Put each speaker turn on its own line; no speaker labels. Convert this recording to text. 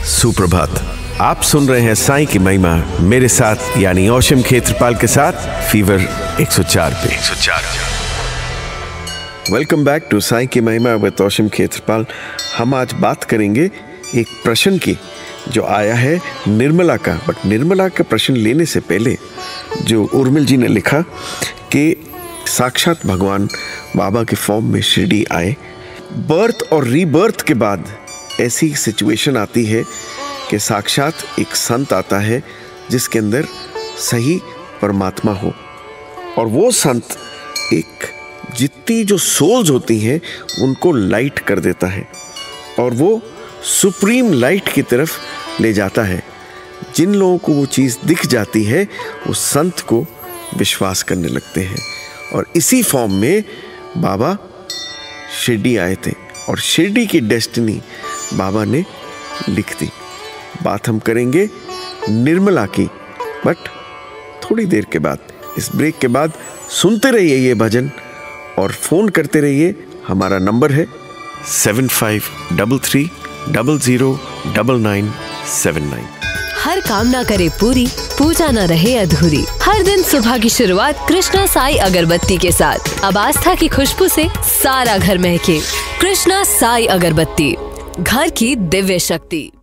सुप्रभात। आप सुन रहे हैं साईं की महिमा मेरे साथ यानी औशम खेत्रपाल के साथ फीवर 104 पे। वेलकम बैक टू साईं की महिमा विद औशम खेत्रपाल। हम आज बात करेंगे एक प्रश्न की जो आया है निर्मला का। बट निर्मला का प्रश्न लेने से पहले जो उर्मिल जी ने लिखा कि साक्षात भगवान बाबा के फॉर्म में शिरडी आए। बर्थ और रीबर्थ के बाद ऐसी सिचुएशन आती है कि साक्षात एक संत आता है जिसके अंदर सही परमात्मा हो, और वो संत एक जितनी जो सोल्स होती हैं उनको लाइट कर देता है और वो सुप्रीम लाइट की तरफ ले जाता है। जिन लोगों को वो चीज़ दिख जाती है वो संत को विश्वास करने लगते हैं, और इसी फॉर्म में बाबा शिरडी आए थे और शिरडी की डेस्टिनी बाबा ने लिख दी। बात हम करेंगे निर्मला की, बट थोड़ी देर के बाद, इस ब्रेक के बाद सुनते रहिए ये भजन और फ़ोन करते रहिए। हमारा नंबर है 7533009979।
हर कामना करे पूरी, पूजा न रहे अधूरी। हर दिन सुबह की शुरुआत कृष्णा साई अगरबत्ती के साथ। अब आस्था की खुशबू से सारा घर महके। कृष्णा साई अगरबत्ती, घर की दिव्य शक्ति।